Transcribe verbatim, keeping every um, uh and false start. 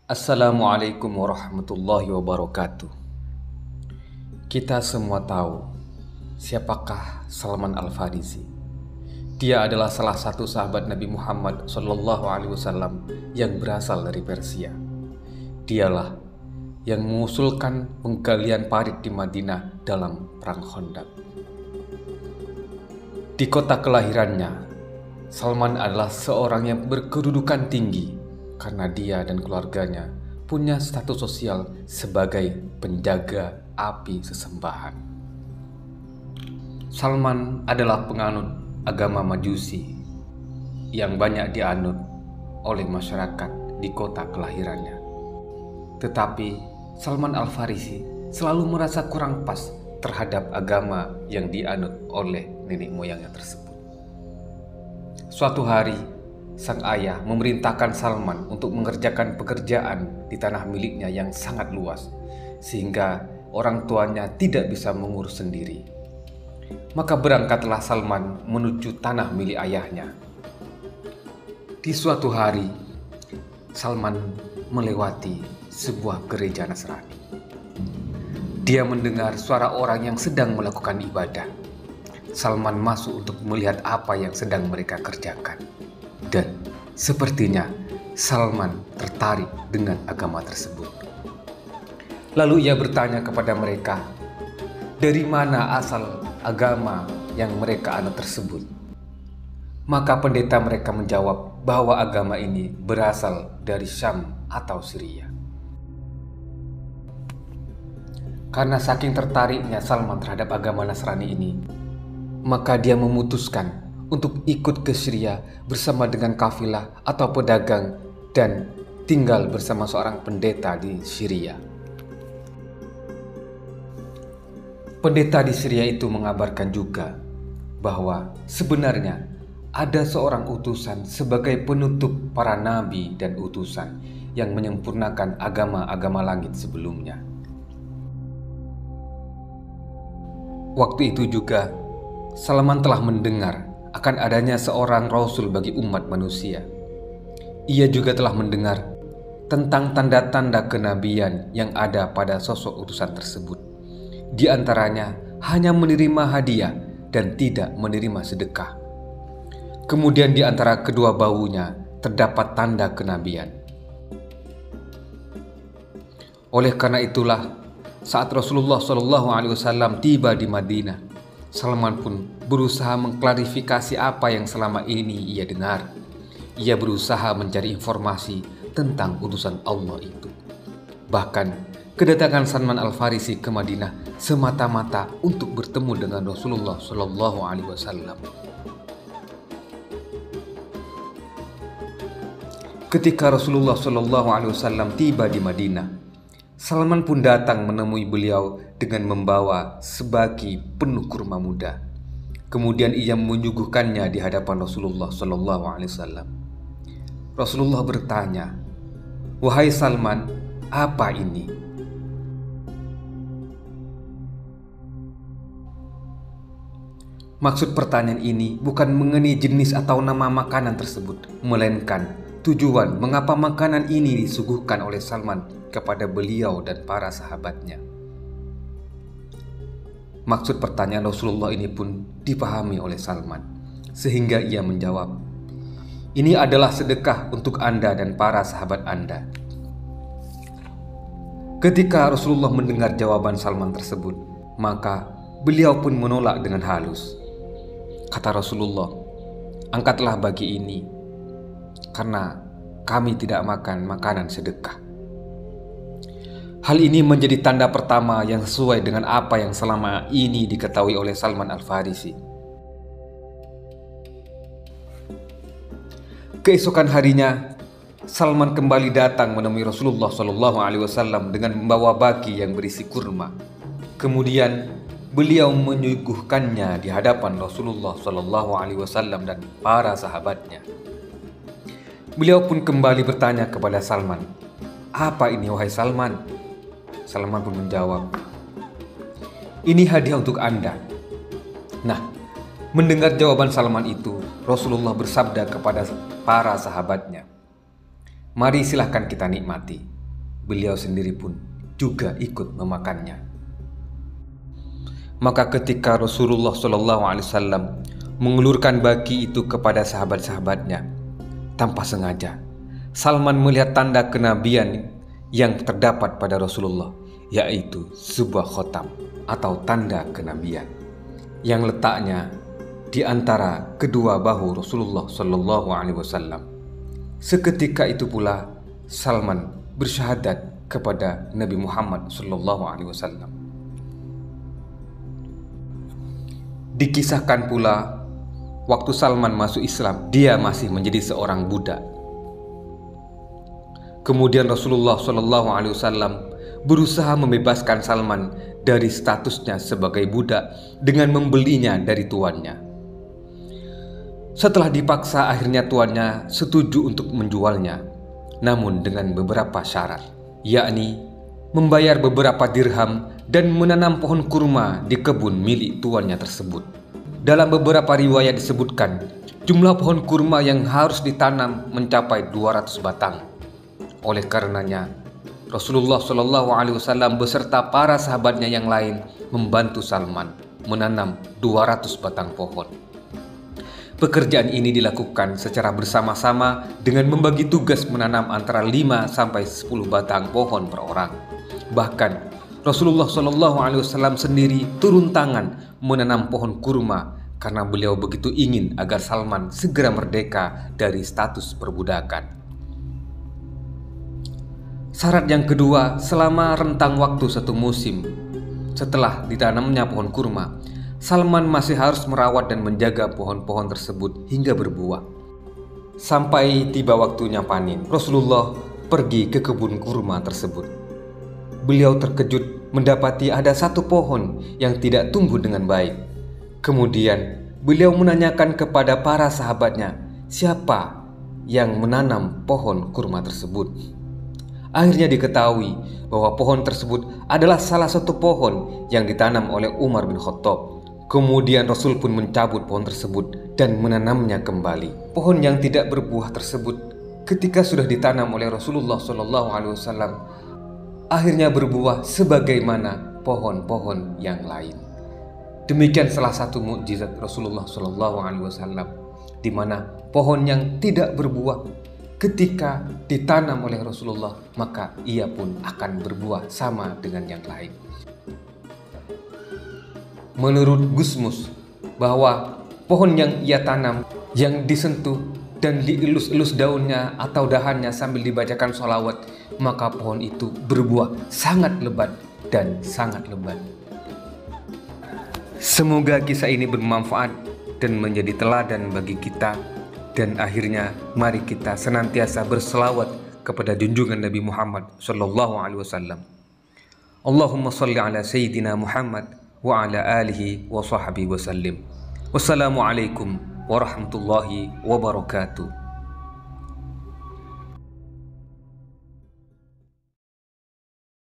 Assalamualaikum warahmatullahi wabarakatuh. Kita semua tahu siapakah Salman Al-Farisi. Dia adalah salah satu sahabat Nabi Muhammad shallallahu alaihi wasallam yang berasal dari Persia. Dialah yang mengusulkan penggalian parit di Madinah dalam Perang Khandaq. Di kota kelahirannya, Salman adalah seorang yang berkedudukan tinggi karena dia dan keluarganya punya status sosial sebagai penjaga api sesembahan. Salman adalah penganut agama Majusi yang banyak dianut oleh masyarakat di kota kelahirannya. Tetapi Salman Al-Farisi selalu merasa kurang pas terhadap agama yang dianut oleh nenek moyangnya tersebut. Suatu hari, sang ayah memerintahkan Salman untuk mengerjakan pekerjaan di tanah miliknya yang sangat luas, sehingga orang tuanya tidak bisa mengurus sendiri. Maka berangkatlah Salman menuju tanah milik ayahnya. Di suatu hari, Salman melewati sebuah gereja Nasrani. Dia mendengar suara orang yang sedang melakukan ibadah. Salman masuk untuk melihat apa yang sedang mereka kerjakan. Dan sepertinya Salman tertarik dengan agama tersebut. Lalu ia bertanya kepada mereka, dari mana asal agama yang mereka anut tersebut? Maka pendeta mereka menjawab bahwa agama ini berasal dari Syam atau Syria. Karena saking tertariknya Salman terhadap agama Nasrani ini, maka dia memutuskan untuk ikut ke Syria bersama dengan kafilah atau pedagang dan tinggal bersama seorang pendeta di Syria. Pendeta di Syria itu mengabarkan juga bahwa sebenarnya ada seorang utusan sebagai penutup para nabi dan utusan yang menyempurnakan agama-agama langit sebelumnya. Waktu itu juga Salman telah mendengar akan adanya seorang rasul bagi umat manusia. Ia juga telah mendengar tentang tanda-tanda kenabian yang ada pada sosok utusan tersebut. Di antaranya hanya menerima hadiah dan tidak menerima sedekah. Kemudian di antara kedua bahunya terdapat tanda kenabian. Oleh karena itulah, saat Rasulullah shallallahu alaihi wasallam tiba di Madinah, Salman pun berusaha mengklarifikasi apa yang selama ini ia dengar. Ia berusaha mencari informasi tentang utusan Allah itu. Bahkan kedatangan Salman Al-Farisi ke Madinah semata-mata untuk bertemu dengan Rasulullah shallallahu alaihi wasallam. Ketika Rasulullah shallallahu alaihi wasallam tiba di Madinah, Salman pun datang menemui beliau dengan membawa sebaki penuh kurma muda. Kemudian ia menyuguhkannya di hadapan Rasulullah shallallahu alaihi wasallam. Rasulullah bertanya, "Wahai Salman, apa ini?" Maksud pertanyaan ini bukan mengenai jenis atau nama makanan tersebut, melainkan tujuan mengapa makanan ini disuguhkan oleh Salman kepada beliau dan para sahabatnya. Maksud pertanyaan Rasulullah ini pun dipahami oleh Salman, sehingga ia menjawab, "Ini adalah sedekah untuk Anda dan para sahabat Anda." Ketika Rasulullah mendengar jawaban Salman tersebut, maka beliau pun menolak dengan halus. Kata Rasulullah, "Angkatlah bagi ini, karena kami tidak makan makanan sedekah." Hal ini menjadi tanda pertama yang sesuai dengan apa yang selama ini diketahui oleh Salman Al-Farisi. Keesokan harinya, Salman kembali datang menemui Rasulullah shallallahu alaihi wasallam dengan membawa baki yang berisi kurma. Kemudian beliau menyuguhkannya di hadapan Rasulullah shallallahu alaihi wasallam dan para sahabatnya. Beliau pun kembali bertanya kepada Salman, "Apa ini wahai Salman?" Salman pun menjawab, "Ini hadiah untuk Anda." Nah, mendengar jawaban Salman itu, Rasulullah bersabda kepada para sahabatnya, "Mari silahkan kita nikmati. beliau sendiri pun juga ikut memakannya. Maka ketika Rasulullah Shallallahu Alaihi Wasallam mengulurkan baki itu kepada sahabat-sahabatnya, tanpa sengaja Salman melihat tanda kenabian yang terdapat pada Rasulullah, yaitu sebuah khotam atau tanda kenabian yang letaknya di antara kedua bahu Rasulullah Shallallahu Alaihi Wasallam. Seketika itu pula Salman bersyahadat kepada Nabi Muhammad Shallallahu Alaihi Wasallam. Dikisahkan pula waktu Salman masuk Islam, dia masih menjadi seorang budak. Kemudian Rasulullah Shallallahu Alaihi Wasallam berusaha membebaskan Salman dari statusnya sebagai budak dengan membelinya dari tuannya. Setelah dipaksa, akhirnya tuannya setuju untuk menjualnya, namun dengan beberapa syarat, yakni membayar beberapa dirham dan menanam pohon kurma di kebun milik tuannya tersebut. Dalam beberapa riwayat disebutkan, jumlah pohon kurma yang harus ditanam mencapai dua ratus batang. Oleh karenanya, Rasulullah Shallallahu Alaihi Wasallam beserta para sahabatnya yang lain membantu Salman menanam dua ratus batang pohon. Pekerjaan ini dilakukan secara bersama-sama dengan membagi tugas menanam antara lima sampai sepuluh batang pohon per orang. Bahkan Rasulullah Shallallahu Alaihi Wasallam sendiri turun tangan menanam pohon kurma karena beliau begitu ingin agar Salman segera merdeka dari status perbudakan. Syarat yang kedua, selama rentang waktu satu musim setelah ditanamnya pohon kurma, Salman masih harus merawat dan menjaga pohon-pohon tersebut hingga berbuah. Sampai tiba waktunya panen, Rasulullah pergi ke kebun kurma tersebut. Beliau terkejut mendapati ada satu pohon yang tidak tumbuh dengan baik. Kemudian beliau menanyakan kepada para sahabatnya siapa yang menanam pohon kurma tersebut. Akhirnya diketahui bahwa pohon tersebut adalah salah satu pohon yang ditanam oleh Umar bin Khattab. Kemudian Rasul pun mencabut pohon tersebut dan menanamnya kembali. Pohon yang tidak berbuah tersebut ketika sudah ditanam oleh Rasulullah Shallallahu Alaihi Wasallam akhirnya berbuah sebagaimana pohon-pohon yang lain. Demikian salah satu mukjizat Rasulullah Shallallahu Alaihi Wasallam, di mana pohon yang tidak berbuah ketika ditanam oleh Rasulullah maka ia pun akan berbuah sama dengan yang lain. Menurut Gusmus, bahwa pohon yang ia tanam yang disentuh dan dielus-elus daunnya atau dahannya sambil dibacakan sholawat, maka pohon itu berbuah sangat lebat dan sangat lebat. Semoga kisah ini bermanfaat dan menjadi teladan bagi kita, dan akhirnya mari kita senantiasa berselawat kepada junjungan Nabi Muhammad Sallallahu Alaihi Wasallam. Allahumma salli ala Sayyidina Muhammad wa ala alihi wa sahbihi wa sallim. Wassalamualaikum warahmatullahi wabarakatuh.